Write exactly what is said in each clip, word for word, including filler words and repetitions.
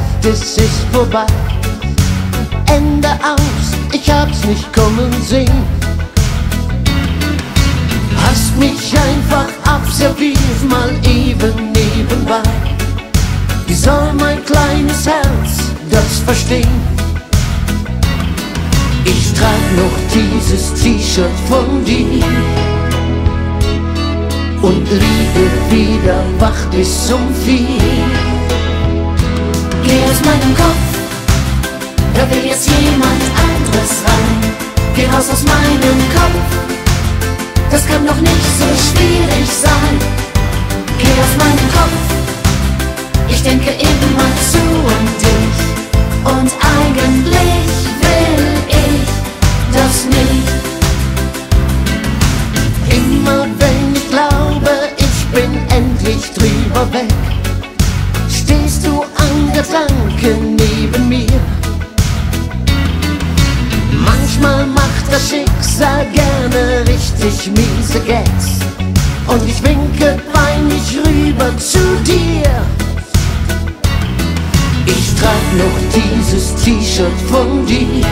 es ist vorbei. Ende aus, ich hab's nicht kommen sehen. Hast mich einfach abserviert, mal eben nebenbei. Wie soll mein kleines Herz das verstehen? Ich trag noch dieses T-Shirt von dir und liege wieder wach bis um vier. Geh aus meinem Kopf, da will jetzt jemand anderes rein. Geh raus aus meinem Kopf, das kann doch nicht so schwierig sein. Geh aus meinem Kopf, ich denke immer zu an dich. Und eigentlich will ich das nicht. Immer wenn ich glaube, ich bin endlich drüber weg, stehst du an Gedanken neben mir. Manchmal macht das Schicksal gerne richtig miese Gags und ich winke peinlich rüber zu dir. Ich trag noch dieses T-Shirt von dir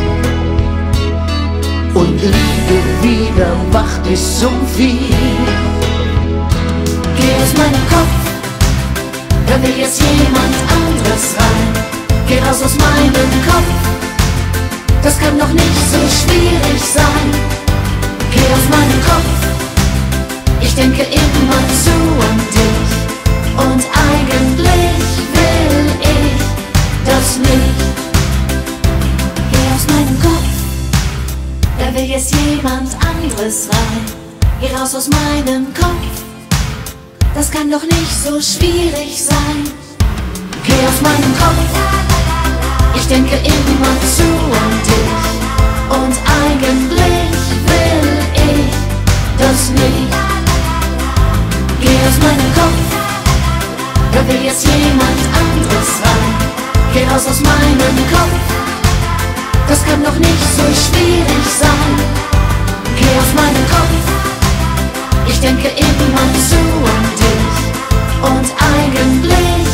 und liege wieder wach bis um vier. Geh aus meinem Kopf, da will jetzt jemand anderes rein. Geh raus aus meinem Kopf, das kann doch nicht so schwierig sein. Geh aus meinem Kopf, ich denke immer zu an dich. Und eigentlich will ich das nicht. Geh aus meinem Kopf, da will jetzt jemand anderes rein. Geh raus aus meinem Kopf, das kann doch nicht so schwierig sein. Geh aus meinem Kopf, ich denke immer zu an dich. Und eigentlich will ich das nicht. Geh aus meinem Kopf, da will jetzt jemand anderes rein. Geh raus aus meinem Kopf, das kann doch nicht so schwierig sein. Geh aus meinem Kopf, ich denke immer zu an dich. Und eigentlich